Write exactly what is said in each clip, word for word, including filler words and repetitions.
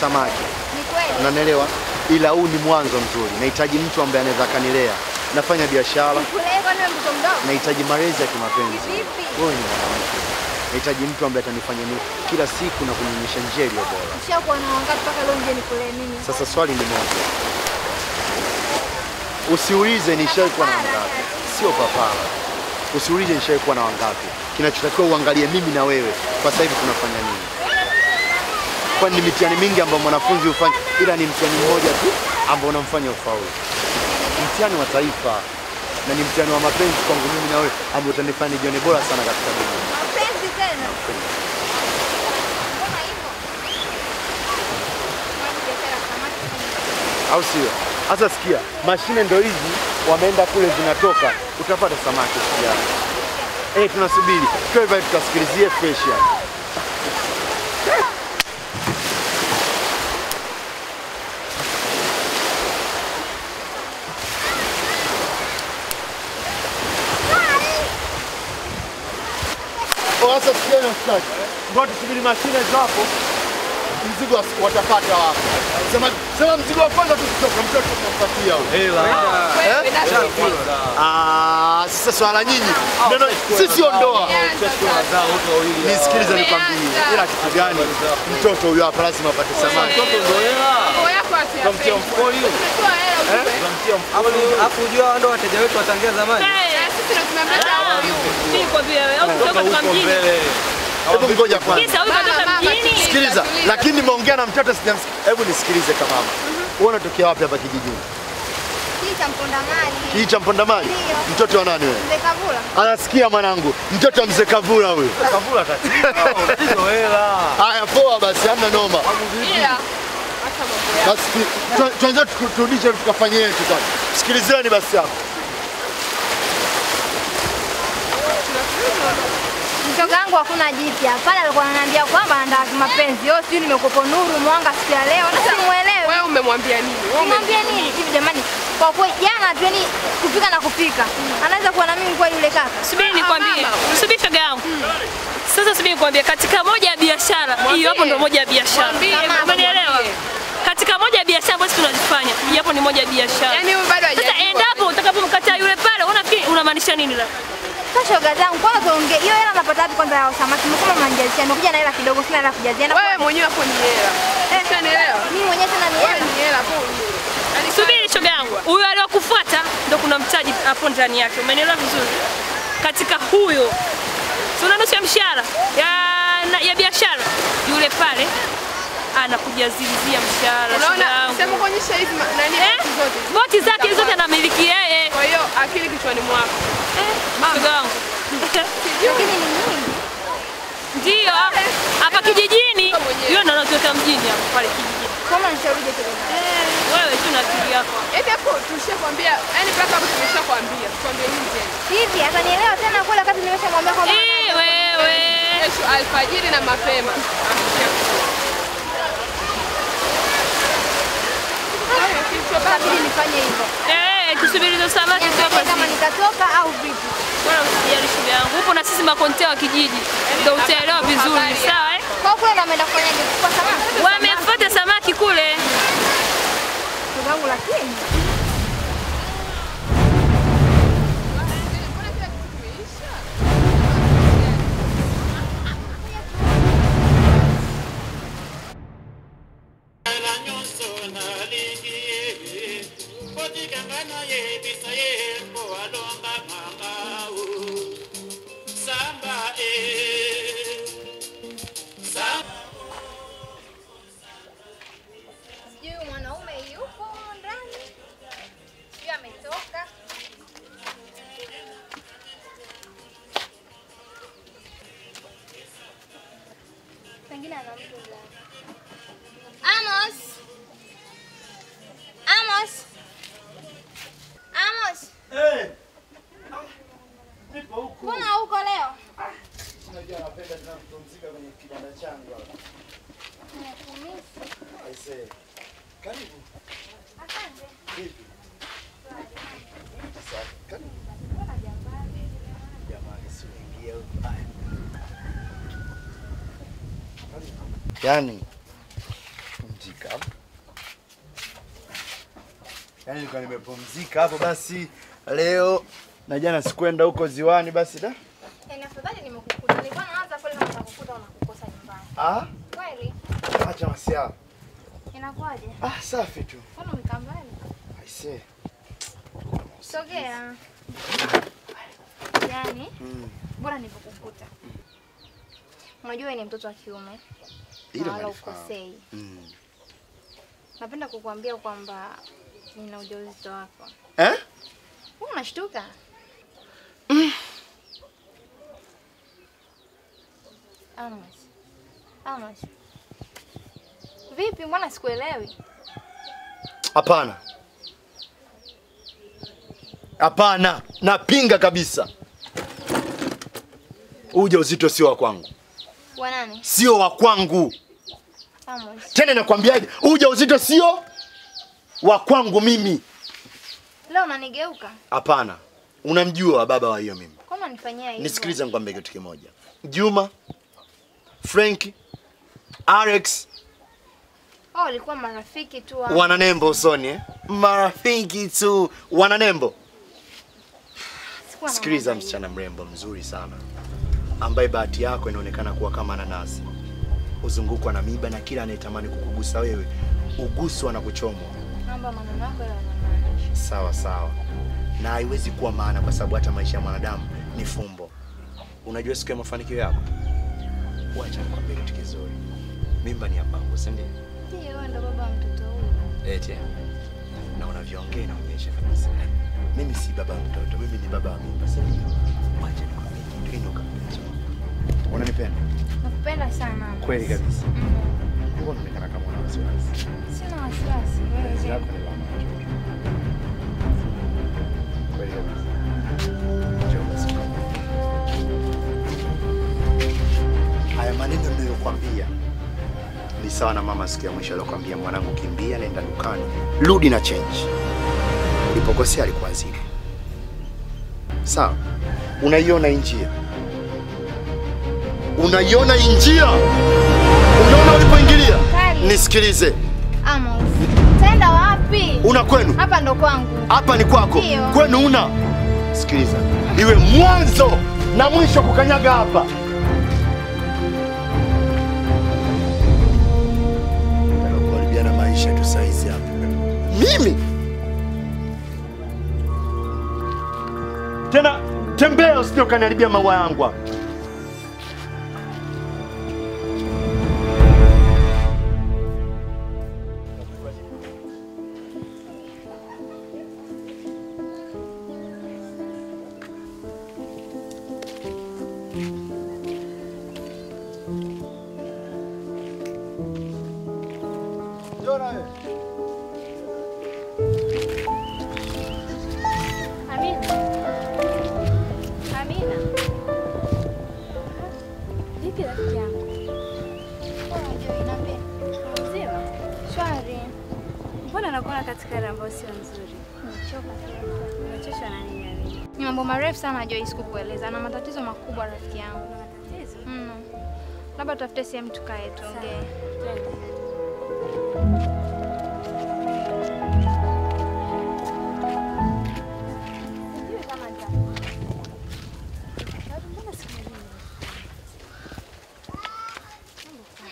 samaki. Ni kweli. Unanielewa? Ila huu ni mwanzo mzuri. Nahitaji mtu ambaye anaweza kanilea. Nafanya biashara. Kulea kwa nini mtoto mdogo? Nahitaji malezi ya kimapenzi. Vipi? Wewe ni mwanamke. Nahitaji mtu ambaye atanifanya ni kila siku na kunionyesha njia iliyo bora. Ushakuwa na wangapi mpaka leo nje nikulee mimi? Sasa swali ni moja. Usiulize nishaikuwa na wangapi. Sio papara. Usiulize nishaikuwa na wangapi. Kinachotakiwa uangalie mimi na wewe kwa sasa hivi tunafanya nini. Kwani ni mitihani mingi ambayo mwanafunzi hufanya, ila ni mtihani mmoja tu ambao unamfanya ufaulu. Mtihani wa taifa na ni mtihani wa mapenzi kwangu mimi na wewe ambao utanifanya nijione bora sana katika dunia. Mapenzi tena. Au sio? Sasa sikia, mashine ndo hizi wameenda kule zinatoka, utapata samaki pia. Eh, tunasubiri. Kwa hivyo tutasikilizie fresh yani. Sasa sikia na staki. Ngoja tusubiri mashine zapo. Mzigo watapata wapi? Sema sema mzigo wa kwanza tukitoka mtoto tunampatia huyo. Hela. Ah, sasa swala nyinyi. Neno sisi ondoa. Nisikilize nikwambie. Ila kitu gani? Mtoto huyo hapa lazima apate samaki. Mtoto ndio hela. Mambo yako atia. Kamtia mfukoni huyo. Eh? Kamtia mfukoni. Hapo unajua ndo wateja wetu watangia zamani. Sisi ndio tumemleta huyu. Niko vile au kutoka kwa mjini. Hebu ngoja kwanza. Kisa huyu kutoka mjini. Sikiliza, lakini nimeongea na mtoto sijamsikia. Hebu nisikilize kama mama. Wewe unatokea wapi hapa kijijini? Hii cha Mpondamali. Hii cha Mpondamali? Mtoto wa nani wewe? Mzee Kavula. Anasikia mwanangu. Mtoto wa Mzee Kavula huyo. Kavula tatizo. Tatizo hela. Haya poa basi, hamna noma. Ila Basi tuanze turudishe tukafanye yetu sasa. Sikilizeni basi hapo. mtoto wangu hakuna jipya. Pale alikuwa ananiambia kwamba anataka mapenzi. Yo sijui nimekupo nuru mwanga siku ya leo. Na simuelewi. Wewe umemwambia nini? Wewe umemwambia nini? Hivi jamani, kwa kweli jana tu yani kupika na kupika. Anaweza kuwa na mimi kwa yule kaka. Subiri nikwambie. Subiri shoga yangu. Sasa subiri nikwambie, katika moja ya biashara, hiyo hapo ndio moja ya biashara. Umenielewa? Katika moja ya biashara ambazo tunazifanya, hiyo hapo ni moja ya biashara. Yaani wewe bado hajajua. Sasa endapo utakapomkataa yule pale, unafikiri unamaanisha nini la? Sasa shoga zangu, kwanza tuongee. Hiyo hela napata wapi kwanza ya samaki? Mkoma mnanijazia. Nimekuja na hela kidogo, sina hela kujazia. Wewe mwenyewe hapo ni hela. Eh, unanielewa? Mimi mwenyewe tena ni hela. Ni hela hapo. Subiri shoga yangu. Huyo aliyokufuata ndio kuna mtaji hapo ndani yake. Umenielewa vizuri? Katika huyo tuna nusu ya mshahara ya ya biashara, yule pale anakujazilizia mshahara. Unaona, sema kuonyesha hizi nani zote. Boti zake zote anamiliki yeye. Kwa hiyo akili kichwani mwako. Eh, mama wangu. Lakini ni nyingi. Ndio, hapa kijijini. Yule ndo anatoka mjini hapo pale kijijini. Kama nishaurije kidogo. Eh, wewe tu na akili yako. Eti hapo tulishakwambia, yani mpaka hapo tumeshakwambia. Tuambie nini tena? Hivi atanielewa tena kule wakati nimeshamwambia kwamba eh wewe kesho alfajiri na mapema. Kabidi nifanye hivyo. Eh, tusubiri hizo samaki tu kama nikatoka au vipi. Bwana usijali shida yangu. Upo na sisi makontea wa kijiji. Ndio utaelewa vizuri, sawa eh? Kwa kweli ameenda kufanya nini? Kwa samaki. Wamefuata samaki kule. Ndugu lakini Amos. Amos. Amos. Eh. Nipo huko. Mbona huko leo? Unajua napenda tena kupumzika kwenye kibanda changu hapa. Nimekumisi. Aisee. Karibu. Asante. Vipi? Sawa. Karibu. Jamani, si uingie huko. Yaani pumzika. nimepumzika hapo. Yaani nilikuwa nimepumzika hapo basi leo na jana sikwenda huko ziwani basi da. Eh, afadhali nimekukuta. Nilikuwa naanza pale na kukuta unakukosa nyumbani. Ah? Kweli? Acha masia. Inakuaje? Ah, safi tu. Mbona umekaa mbali? I see. Sogea. Yaani, Mm. bora nilipokukuta. Unajua wewe ni mtoto wa kiume. Ile Wala manifahamu. ukosei. Mm. Napenda kukuambia kwamba nina ujauzito wako. Eh? Wewe unashtuka? Mm. Amos. Amos. Vipi, mbona sikuelewi? Hapana. Hapana, napinga kabisa. Ujauzito sio wa kwangu. Wa nani? Sio wa kwangu. Amos. Tena nakwambiaje? Ujauzito sio wa kwangu mimi. Leo unanigeuka? Hapana. Unamjua baba wa hiyo mimi. Kwa nini unanifanyia hivyo? Nisikilize nikwambie kitu kimoja. Juma, Frank, Alex Oh, walikuwa marafiki tu wa. wana nembo usoni eh? Marafiki tu wana nembo. Sikuwa na Sikiliza mambo msichana mrembo mzuri sana ambaye bahati yako inaonekana kuwa kama nanasi. Uzungukwa na miba na kila anayetamani kukugusa wewe uguswa na kuchomwa. hiyo. Naomba maneno yako yanamaanisha. Sawa sawa. Na haiwezi kuwa maana kwa sababu hata maisha ya mwanadamu ni fumbo. Unajua siku ya mafanikio yako? Wacha nikwambie kitu kizuri. Mimba ni ya kwangu, si ndio? Ndiyo, wewe ndo baba wa mtoto huyu. Eti. Na unavyoongea inaonyesha kabisa. Mimi si baba wa mtoto, mimi ni baba wa mimba, si ndio? Wacha nikwambie kitu inuka. Unanipenda? Nakupenda sana. Amos. Kweli kabisa. Mm. Mbona unaonekana kama una wasiwasi? Sina wasiwasi. Kazi Wewe yako je? ni la macho. Kweli kabisa. Njoo basi. Haya maneno niliyokuambia ni sawa na mama siku ya mwisho aliyokuambia, mwanangu, kimbia nenda dukani, rudi na change. Ulipokosea alikuwa zile. Sawa? Unaiona njia? Unaiona njia? Unaona ulipoingilia? Kali. Nisikilize. Amos. Taenda wapi? Una kwenu? Hapa ndo kwangu. Hapa ni kwako. Ndio. Kwenu una? Sikiliza. Iwe mwanzo na mwisho kukanyaga hapa. Kuharibiana maisha tu saizi hapa. Mimi? Tena tembea usije ukaniharibia maua yangu hapa. Amina. Amina. Vipi rafiki yangu? Bora Joy, niambie. Mzima? Shwari. Mbona nakuona katika hali ambayo sio nzuri? Nimechoka kidogo. Umechoshwa na nini Amina? Ni mambo marefu sana Joy, sikukueleza. Na matatizo makubwa rafiki yangu. Kuna matatizo? Mno. Labda tutafute sehemu tukae tuongee. Twende. Sijui kama nita- Shauri, mbona sikumwelewi? Mambo sawa.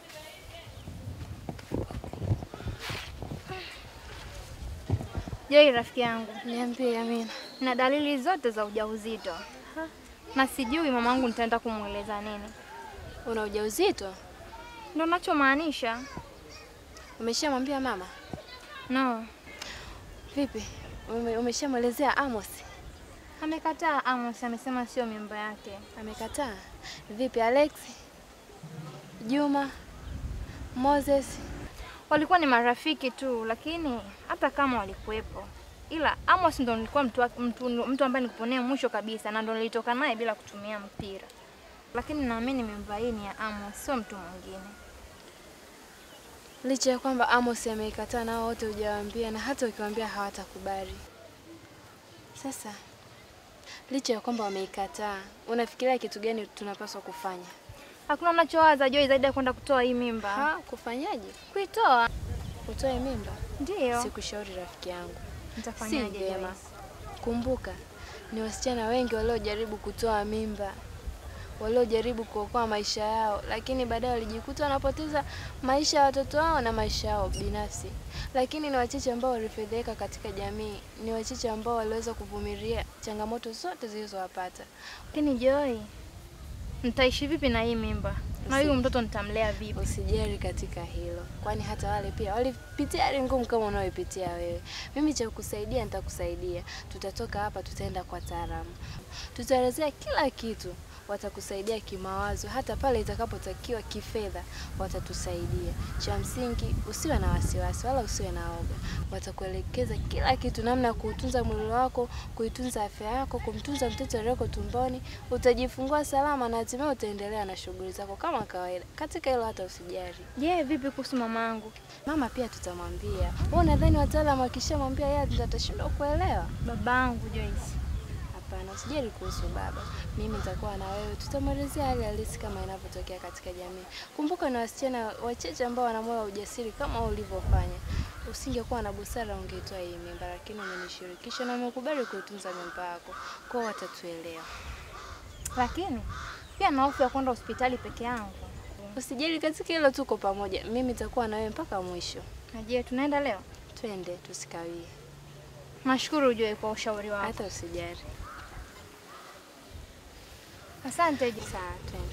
Joy rafiki yangu, Niambie Amina. na dalili zote za ujauzito. Na sijui mamangu nitaenda kumweleza nini. Una ujauzito? Ndio nachomaanisha. Umeshamwambia mama? No. Vipi? Ume, umeshamwelezea Amos? Amekataa Amos, amesema sio mimba yake. Amekataa. Vipi Alex? Juma? Moses? Walikuwa ni marafiki tu, lakini hata kama walikuwepo, ila Amos ndo nilikuwa mtu, wa- mtu, mtu ambaye nikuponea mwisho kabisa, na ndo nilitoka naye bila kutumia mpira. Lakini naamini mimba hii ni ya Amos, sio mtu mwingine. Licha ya kwamba Amos ameikataa nao wote hujawaambia, na hata ukiwaambia hawatakubali. Sasa licha ya kwamba wameikataa, unafikiria kitu gani tunapaswa kufanya? Hakuna unachowaza Joy zaidi ya kwenda kutoa hii mimba. Ha, kufanyaje? Kuitoa. Utoe mimba? Ndio. Sikushauri rafiki yangu. Nitafanyaje Joyce? Kumbuka, ni wasichana wengi waliojaribu kutoa mimba, waliojaribu kuokoa maisha yao, lakini baadaye walijikuta wanapoteza maisha ya watoto wao na maisha yao binafsi. Lakini ni wachache ambao walifedheka katika jamii, ni wachache ambao waliweza kuvumilia changamoto zote zilizowapata. Lakini Joy, nitaishi vipi na hii mimba? Na huyu mtoto nitamlea vipi? Usijali katika hilo, kwani hata wale pia walipitia hali ngumu kama unayoipitia wewe. Mimi cha kukusaidia nitakusaidia. Tutatoka hapa tutaenda kwa taalamu. Tutaelezea kila kitu. Watakusaidia kimawazo, hata pale itakapotakiwa kifedha watatusaidia. Cha msingi usiwe na wasiwasi wala usiwe na oga. Watakuelekeza kila kitu, namna kuutunza mwili wako, kuitunza afya yako, kumtunza mtoto aliyeko tumboni. Utajifungua salama na hatimaye utaendelea na shughuli zako kama kawaida. Katika hilo hata usijali. Je, yeah, vipi kuhusu mamangu? Mama pia tutamwambia. Wewe unadhani wataalamu wakishamwambia yeye atashindwa kuelewa? Babangu Joyce. Hapana, usijali kuhusu baba. Mimi nitakuwa na wewe, tutamwelezea hali halisi kama inavyotokea katika jamii. Kumbuka na wasichana wachache ambao wana moyo wa ujasiri kama ulivyofanya. Usingekuwa na busara ungeitoa hii mimba, lakini umenishirikisha na umekubali kuitunza mimba yako. Kwa watatuelewa. Lakini pia na hofu ya kwenda hospitali peke yangu. Usijali katika hilo, tuko pamoja. Mimi nitakuwa na wewe mpaka mwisho. Na je, tunaenda leo? Twende, tusikawie. Nashukuru Joy kwa ushauri wako. Hata usijali. Asante Joy. Sawa, twende.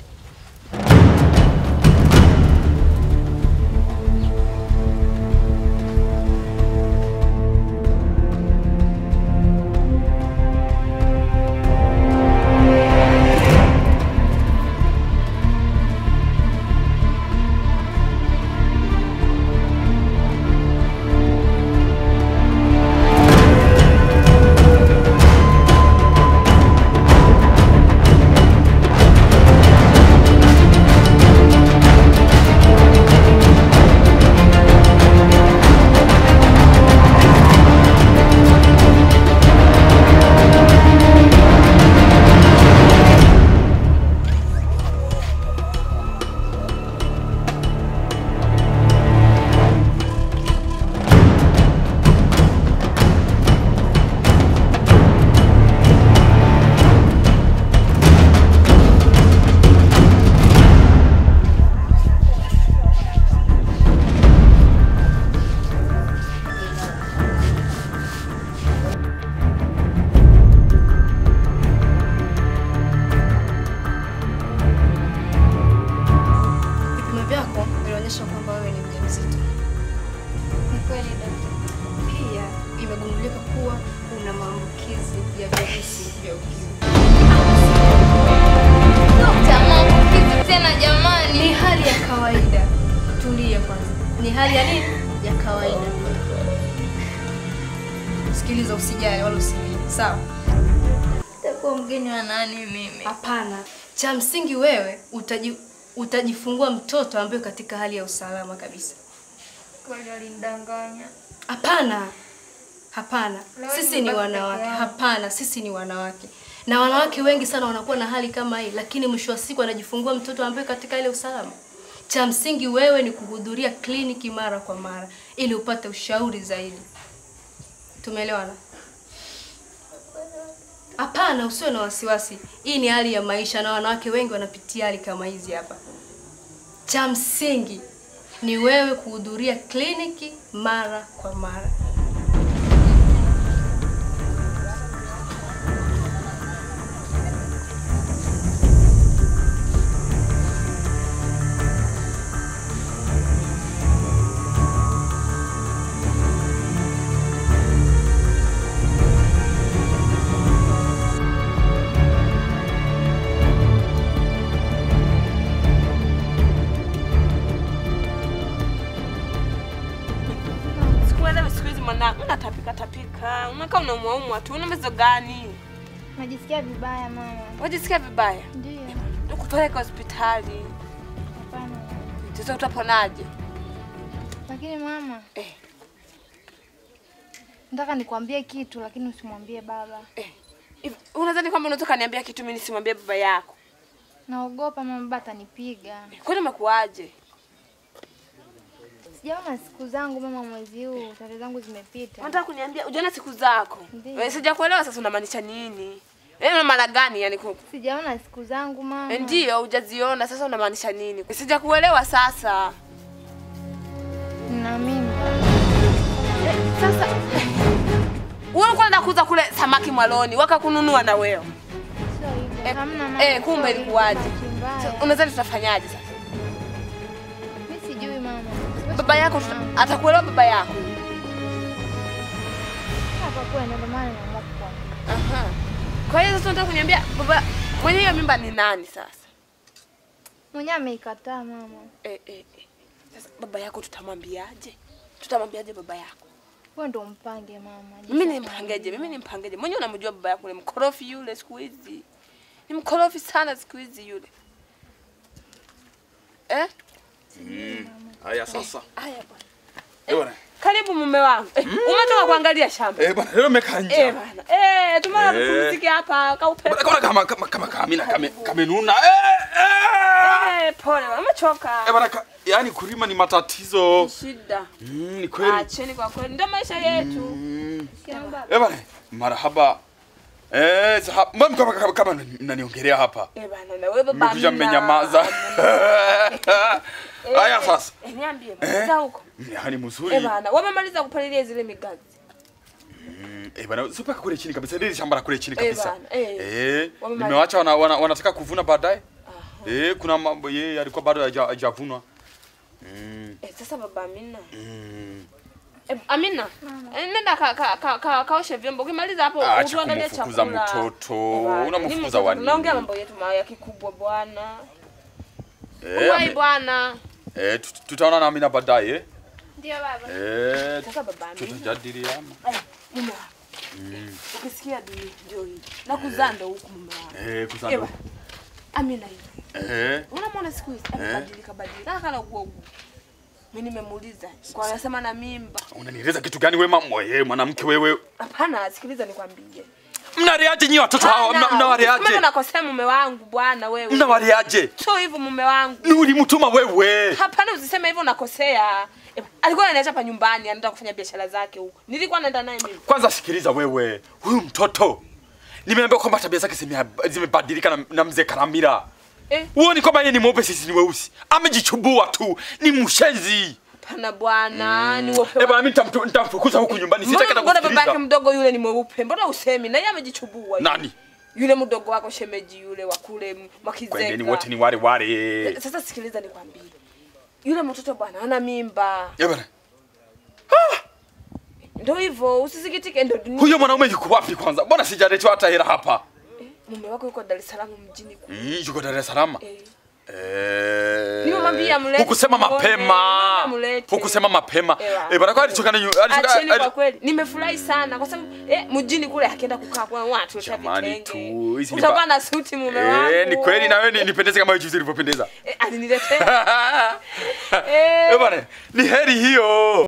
Ni hali ya nini? Ya kawaida. Sikiliza, usijali wala usilie. Sawa? Utakuwa mgeni wa nani mimi? Hapana. Cha msingi wewe utaji, utajifungua mtoto ambaye katika hali ya usalama kabisa. Kwani alinidanganya? Hapana. Hapana. Sisi ni wanawake. Hapana, sisi ni wanawake. Na wanawake wengi sana wanakuwa na hali kama hii, lakini mwisho wa siku anajifungua mtoto ambaye katika hali ya usalama. Cha msingi wewe ni kuhudhuria kliniki mara kwa mara ili upate ushauri zaidi. Tumeelewana? Hapana, usiwe na wasiwasi. Hii ni hali ya maisha na wanawake wengi wanapitia hali kama hizi hapa. Cha msingi ni wewe kuhudhuria kliniki mara kwa mara. Unatapika tapika. Unakaa unaumwa tu. Una mezo gani? Najisikia vibaya mama. Unajisikia vibaya? Ndio. Nikupeleke hospitali. Hapana. Sasa utaponaje? Lakini mama, eh. Nataka nikwambie kitu lakini usimwambie baba. Eh. Unadhani kwamba unataka niambia kitu mimi nisimwambie baba yako? Naogopa mama baba atanipiga. Kwani umekuaje? Sijaona siku zangu mama mwezi huu, tarehe zangu zimepita. Unataka kuniambia hujaona siku zako? Ndiyo. Wewe sijakuelewa sasa unamaanisha nini? Yaani maana gani yani kwa? Sijaona siku zangu mama. Ndio hujaziona sasa unamaanisha nini? Sijakuelewa sasa. Na mimba. Eh, sasa wewe ulikuwa unataka kuuza kule samaki mwaloni, wakakununua na wewe. Sio hivyo. Eh, Hamna mama. eh, kumbe sio ilikuwaje? hivyo, bahati mbaya. Unadhani tutafanyaje sasa? Mimi sijui mama. Baba yako tuta- atakuelewa baba yako. Hapa kwenda ndo maana naamua kukwambia. Aha. Kwa hiyo sasa unataka kuniambia baba mwenye hiyo mimba ni nani sasa? Mwenyewe ameikataa mama. Eh, eh, eh. Sasa baba yako tutamwambiaje? Tutamwambiaje baba yako? Wewe ndo mpange mama. Mimi ni mpangeje? Mimi ni mpangeje? Mwenyewe unamjua baba yako, ni mkorofi yule siku hizi. Ni mkorofi sana siku hizi yule. Eh? Mm. Haya sasa. Haya bwana. Eh bwana. Karibu mume wangu. Eh, umetoka kuangalia shamba. Eh bwana, leo umekanja. Eh bwana. Eh, tumara Eh. tupumzike hapa kaupe. Bwana kama kama kama kamina kame kamenuna. Eh eh. Eh, pole bwana, umechoka. Eh bwana, ka- yaani kulima ni matatizo. Shida. Mm, ni kweli. Acheni kwa kweli. Ndio maisha yetu. Mm. Sikia baba. Eh bwana, marhaba. Eh, saha- mbona kama kama, kama mnaniongelea hapa? Eh bwana, na wewe baba. Mmekuja Amina. mmenyamaza. Eh, Haya sasa. Eh, niambie bwana huko. Yaani mzuri. Eh bwana, wamemaliza kupalilia zile migazi. Mm, eh bwana, usipaka kule chini kabisa. Ile shamba la kule chini Eh kabisa. bwana, eh. Eh, Wamemaliza. nimewacha wana, wana, wanataka kuvuna baadaye. Eh, kuna mambo yeye alikuwa bado haja- hajavunwa. Mm. Eh, sasa baba Amina. Mm. Eh, Amina. Eh, nenda ka ka ka, ka kaoshe vyombo. Ukimaliza hapo Acha utuandalie kumfukuza chakula. mtoto. Eh, bwana, Unamfukuza mimi mtoto, wa nini? Tunaongea mambo yetu ma- ya kikubwa bwana. Eh, Wai ame- bwana. eh, tut- tutaona na Amina baadaye. Ndio baba. Eh, Sasa baba Amina. tutajadiliana. Eh, mume wangu. Ukisikia dunia ndio hii. Na kuzaa ndo huku mume wangu. Eh, Eh, kusando. bwana. Amina hivi. Eh, Unamwona siku hizi amebadilika badilika kana uogu. Mimi nimemuuliza. Kwa anasema na mimba. unanieleza kitu gani wewe mama? Wewe mwanamke wewe. Hapana, sikiliza nikwambie. Mnaleaje nyinyi watoto hao? Mna- Mimi Mnawaleaje? nakosea mume wangu bwana wewe. Mnawaleaje? Sio hivyo mume wangu. Ni ulimtuma wewe. Hapana, usiseme hivyo unakosea. Eh, alikuwa ananiacha hapa nyumbani anaenda kufanya biashara zake huko. Nilikuwa naenda naye mimi. Kwanza sikiliza wewe. Huyu mtoto nimeambiwa kwamba tabia zake zime- zimebadilika na, na mzee Karamira. Eh, Uoni kwamba yeye ni mweupe sisi ni weusi. Amejichubua tu. Ni mshenzi. hapana bwana, ni wewe. Eh bwana, mimi nitamtu- nitamfukuza huku nyumbani. Sitaki hata Mbona baba yake kusikiliza. mdogo yule ni mweupe? Mbona usemi? Na yeye amejichubua. yule. Nani? Yule mdogo wako shemeji yule wa kule Kwendeni Makizega. wote ni wale wale. Sasa sikiliza nikwambie. Yule mtoto bwana ana mimba. Eh bwana. Ndio hivyo, usisikitike ndio dunia. Huyo mwanaume yuko wapi kwanza? Mbona sijaletewa hata hela hapa? Eh, mume wako yuko Dar es Salaam mjini kule. Mm, yuko Dar es Salaam. Eh. Eh. Nimemwambia mlete. Hukusema mapema. Nimemwambia mlete. Hukusema mapema. Ewa. Eh bwana, kwa alichokana Acheni kwa kweli. Nimefurahi sana kwa sababu eh mjini kule akienda kukaa kwa watu Jamani vitenge. tu, hizi ni Utakuwa ba- na suti mume wangu. Eh, ni kweli na wewe ni- nipendeze kama hiyo ulivyopendeza. Eh, aliniletea. Eh. Eh bwana, ni heri hiyo.